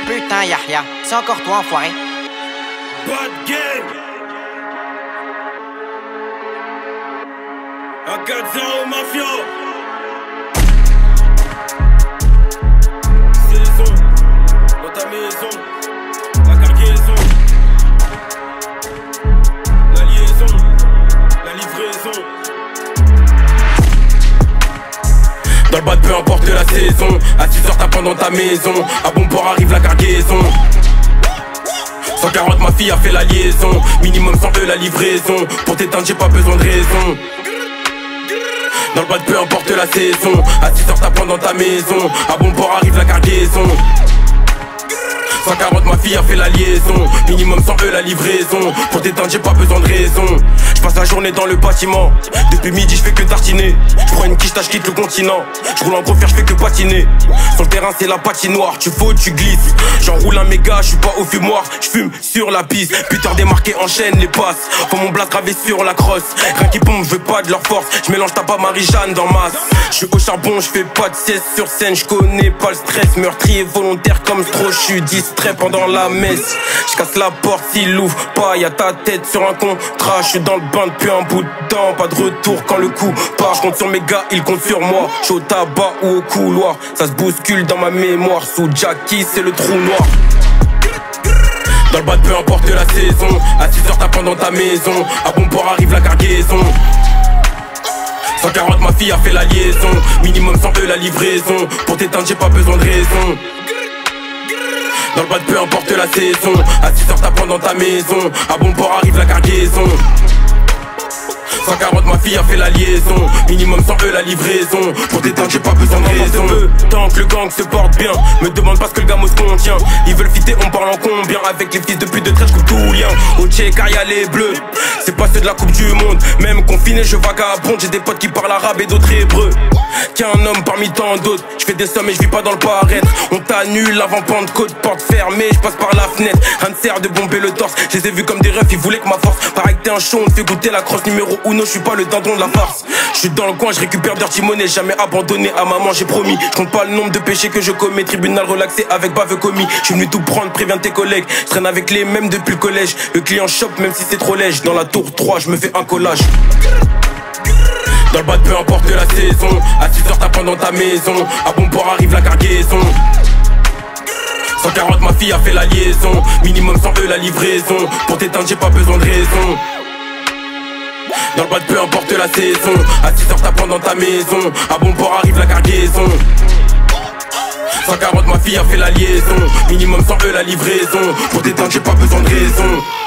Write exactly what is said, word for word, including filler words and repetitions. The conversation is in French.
Putain, Yahya, c'est encore toi, enfoiré. Bad game. A quatre zéro Mafia. Saison, dans ta maison, la cargaison, la liaison, la livraison. Dans le bas, peu importe la saison, à six heures t'apprends dans ta maison, à bon port arrive la cargaison. cent quarante ma fille a fait la liaison, minimum cent deux la livraison. Pour t'éteindre j'ai pas besoin de raison. Dans le bas, peu importe la saison, à six heures t'apprends dans ta maison, à bon port arrive la cargaison. cent quarante ma fille a fait la liaison, minimum cent deux la livraison. Pour t'éteindre j'ai pas besoin de raison. Je passe la journée dans le bâtiment, depuis midi je fais que tartiner. Je prends une quiche, je quitte le continent. Je roule en gros fer, je fais que patiner. Sur le terrain c'est la patinoire, tu fautes, tu glisses. J'enroule un méga, je suis pas au fumoir, je fume sur la piste. Putain démarqué, enchaîne les passes. Faut mon blast gravé sur la crosse. Rien qui pompe, je veux pas de leur force. Je mélange tabac Marie-Jeanne dans masse. Je suis au charbon, je fais pas de sieste sur scène. Je connais pas le stress, meurtrier volontaire comme Stro. Je suis distrait pendant la messe. Je casse la porte s'il l'ouvre pas. Y'a ta tête sur un contrat. Je suis dans le bain depuis un bout de temps. Pas de retour quand le coup part. Je compte sur mes gars, ils comptent sur moi. Je suis au tabac ou au couloir. Ça se bouscule dans ma mémoire. Sous Jackie, c'est le trou noir. Dans le bas, peu importe la saison, à six heures t'apprends dans ta maison, à bon port arrive la cargaison. cent quarante ma fille a fait la liaison, minimum cent deux la livraison. Pour t'éteindre j'ai pas besoin de raison. Dans le bas, peu importe la saison, à six heures t'apprends dans ta maison, à bon port arrive la cargaison. cent quarante ma fille a fait la liaison, minimum cent deux la livraison. Pour t'éteindre j'ai pas besoin de raison. Tant que le gang se porte bien, me demande pas ce que le gamos contient. Ils veulent fitter, on parle en combien. Avec les fils de pute de traite, je coupe tout lien. Au check, y'a les bleus, c'est pas ceux de la coupe du monde. Même confiné, je vagabonde. J'ai des potes qui parlent arabe et d'autres hébreux. Qu'un homme parmi tant d'autres. Je fais des sommes et je vis pas dans le paraître. On t'annule avant Pentecôte, porte fermée, je passe par la fenêtre. Rien ne sert de bomber le torse. Je les ai vus comme des refs, ils voulaient que ma force. Pareil que t'es un show, on te fait goûter la crosse numéro uno. Je suis pas le dindon de la farce. Je suis dans le coin, je récupère Dirty Money. Jamais abandonné à maman, j'ai promis. Je compte pas le nombre de péchés que je commets. Tribunal relaxé avec bave commis. Je suis venu tout prendre, préviens tes collègues. Je traîne avec les mêmes depuis le collège. Le client chope même si c'est trop léger. Dans la tour trois, je me fais un collage. Dans le bas, peu importe la saison, à six heures t'apprends dans ta maison, à bon port arrive la cargaison. cent quarante ma fille a fait la liaison, minimum cent deux la livraison. Pour t'éteindre j'ai pas besoin de raison. Dans le bas, peu importe la saison, à six heures t'apprends dans ta maison, à bon port arrive la cargaison. cent quarante ma fille a fait la liaison, minimum cent deux la livraison. Pour t'éteindre j'ai pas besoin de raison.